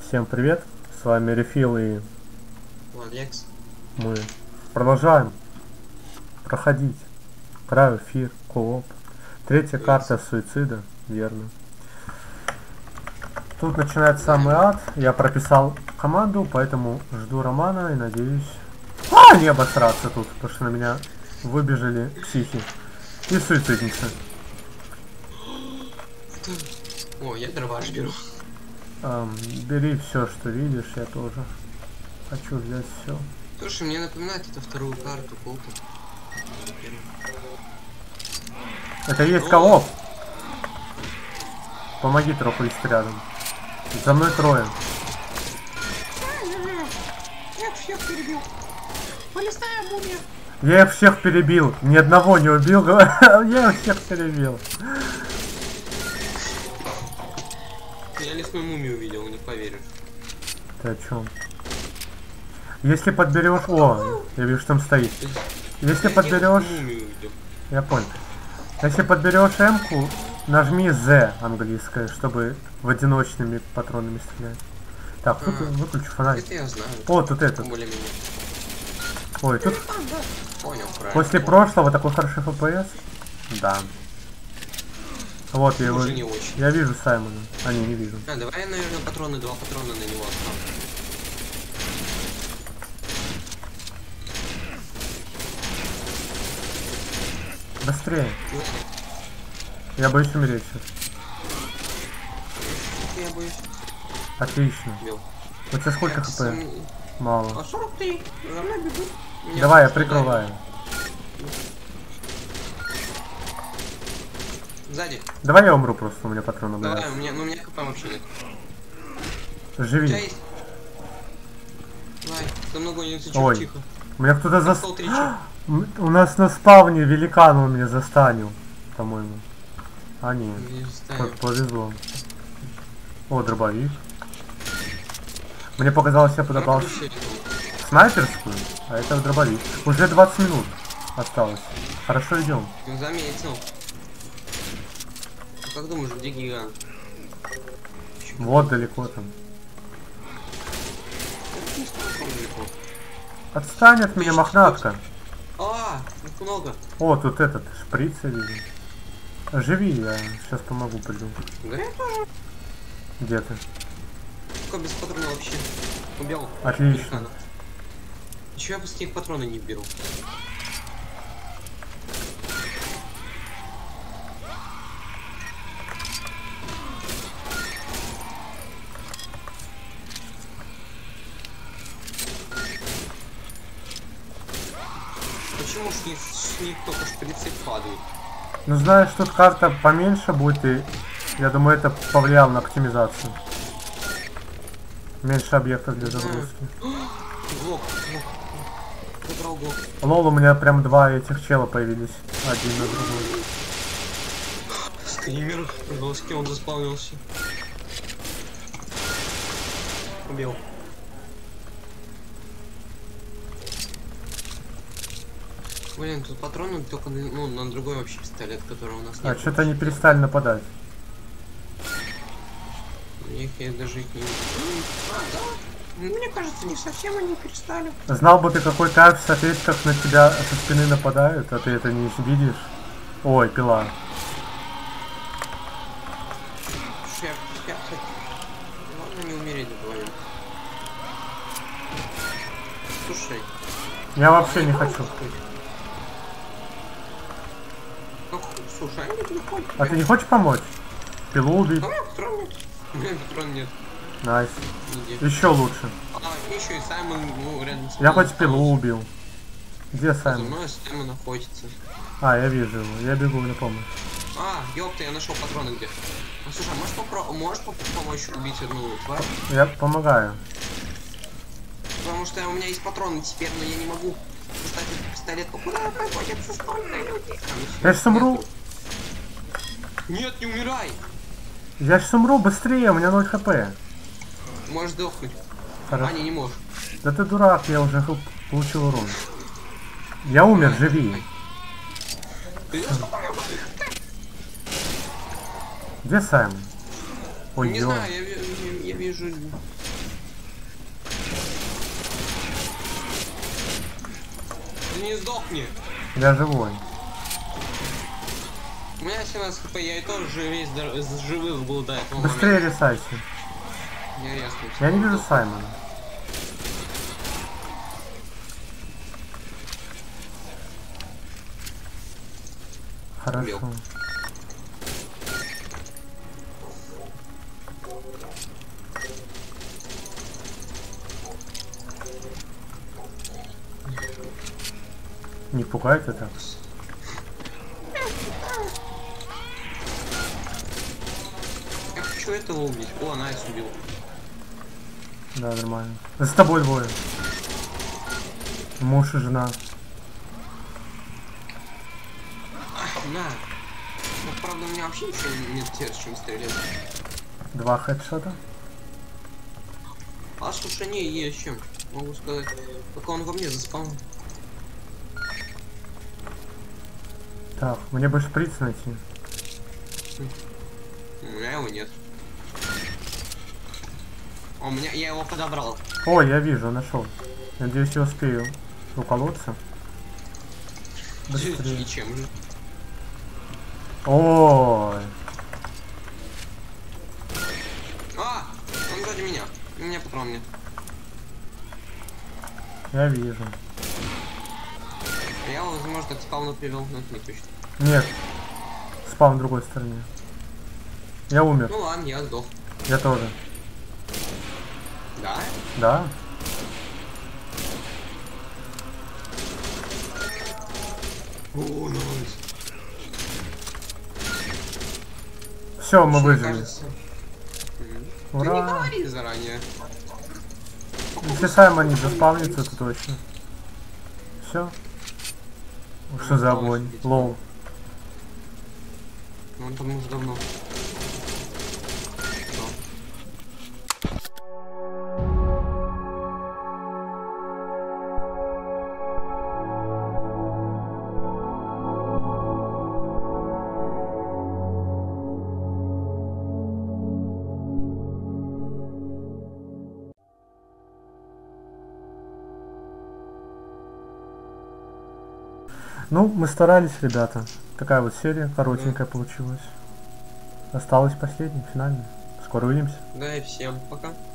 Всем привет, с вами Рефил и Алекс. мы продолжаем проходить Cry of Fear Co-op. Третья карта суицида, верно. Тут начинается самый ад, я прописал команду, поэтому жду Романа и надеюсь... не обосраться тут, потому что на меня выбежали психи и суицидницы. О, я дроваш беру. Бери все, что видишь, я тоже хочу взять все. Слушай, мне напоминает это вторую карту, колку. Это есть кого? Помоги троху есть рядом. За мной трое. Я всех перебил. Полистая мумия. Я их всех перебил. Ни одного не убил. Я их всех перебил. Я лесную мумию увидел, не поверишь. Ты о чем? Если подберешь... О, я вижу, что там стоит. Если подберешь... Я понял. Если подберешь М-ку, нажми Z английское, чтобы в одиночными патронами стрелять. Так, тут выключу фонарик. Это я знаю. О, тут этот. Ой, тут... Понял, правильно. После прошлого такой хороший FPS. Да. Вот, я его... Не очень. Я вижу Саймона. А, не вижу. Давай я, наверное, патроны, 2 патрона на него оставлю. Быстрее. Я боюсь умереть сейчас. Я боюсь. Отлично. Бил. У тебя сколько хп? Мало. А 43. За мной бегут. Давай, я прикрываю. Сзади. Давай я умру просто, у меня патроны Давай, были. у меня хп вообще нет. У тебя Живи. есть? Давай, за мной гонится, Ой. тихо. У меня кто-то зас... Пошел 3 чё. У нас на спавне великан он меня застанил, по-моему. А нет, Не знаю. повезло. О, дробовик. Мне показалось, я подобрал снайперскую, а это дробовик. Уже 20 минут осталось. Хорошо идем. Заметил. Ну, как думаешь, где гигант? Вот далеко там. Отстань от меня, мохнатка. А, их много. О, тут этот шприц я вижу. Живи, я сейчас помогу, приду. Да я тоже. Где ты? Только без патрона вообще. Убил. Отлично. Еще я быстрее патроны не беру. Почему с них только шприцы падают? Ну знаешь, тут карта поменьше будет, и я думаю, это повлияло на оптимизацию. Меньше объектов для загрузки. Глок. Забрал глок. Лол, у меня прям два этих чела появились. Один на другой. Скример. В доске он заспавнился. Убил. Блин, тут патроны только на другой вообще пистолет, который у нас нет. А что-то они перестали нападать. Их я даже их не вижу. Мне кажется, не совсем они перестали. Знал бы ты, какой кайф смотреть, как на тебя со спины нападают, а ты это не видишь. Ой, пила. Я, кстати, ладно, не умереть вдвоем. Слушай. Я вообще не хочу. Слушай, они не ходят. А ты не хочешь помочь? Пилу убить? У меня патрон нет. У меня патрон нет. Найс. Нигде. Еще лучше. А, еще и Саймон, ну, рядом с Я мной хоть пилу убил. Где За Саймон? мной Саймон находится. А, я вижу его. Я бегу на помощь. А, ёпта, я нашел патроны где. Ну, слушай, а можешь помочь убить одну тварь? Я помогаю. Потому что у меня есть патроны теперь, но я не могу достать этот пистолет. Куда находится столько людей? Я сейчас умру. Нет, не умирай! Я сейчас умру быстрее, у меня 0 хп. Можешь сдохнуть. Хорошо. А, не можешь. Да ты дурак, я уже получил урон. Я умер, живи. Ты Где Саймон? Ой, не ё. знаю, я вижу Да не сдохни. Я живой. У меня 17 хп, я и тоже весь живых был до этого момента. Быстрее рисайся. Я резко. Я не вижу Саймона. Хорошо. Убил. Не пугает это? Я хочу этого убить. О, Найс убил. Да, нормально. За тобой двое. Муж и жена. На. Ну, правда, у меня вообще ничего нет с чем стрелять. 2 хедшота. А слушай, не, есть чем. Могу сказать, пока он во мне заспал. Так, мне бы шприц найти. У меня его нет. У меня, я его подобрал. О, я вижу, нашел. Надеюсь, я успею уколоться. Быстрее. И чем же? Ой. А! Он сзади меня. У меня патрон нет. Я вижу. Я его, возможно, к спауну привел, но это не точно. Нет. Спал на другой стороне. Я умер. Ну ладно, я сдох. Я тоже. Да? Да? О, найс. Все, мы Мне выжили. кажется. Ты не Ура! говори заранее. Если Саймон не заспавнится, то точно. Все. Что за огонь? Лоу. Ну, он там уже давно. Ну, мы старались, ребята. Такая вот серия коротенькая получилась. Осталась последняя, финальная. Скоро увидимся. Да и всем пока.